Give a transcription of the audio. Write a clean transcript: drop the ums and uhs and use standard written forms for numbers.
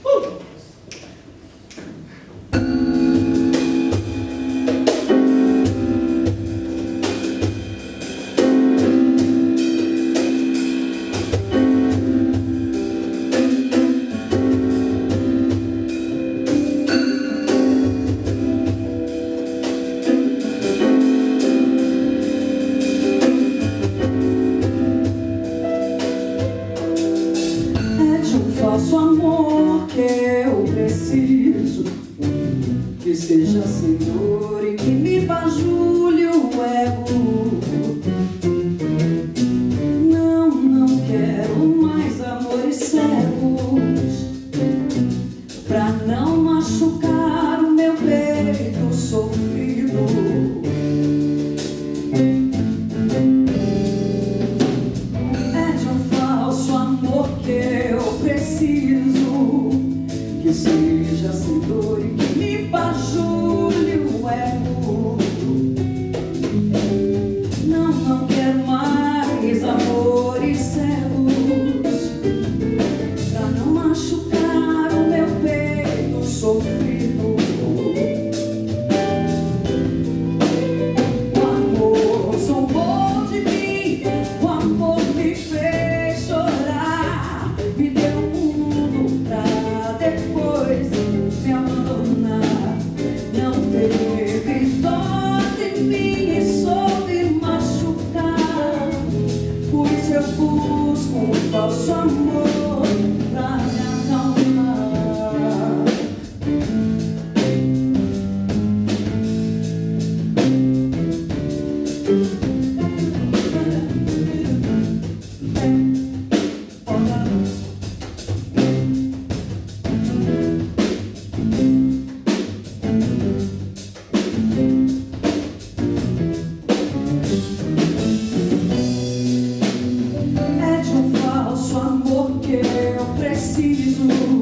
Falso amor que eu preciso, que seja sem dor e que me bajule o ego. Não quero mais amores cegos, pra não machucar o meu peito sofrido. É de um falso amor que eu preciso, que seja sem dor e que me bajule o ego. Não quero mais amores cegos, pra não machucar o meu peito sofrido. O amor zombou de mim, o amor me fez chorar, me deu um mundo pra depois me abandonar. Não teve dó de mim e soube machucar, por isso eu busco um falso amor pra me acalmar. É de um falso amor que eu preciso,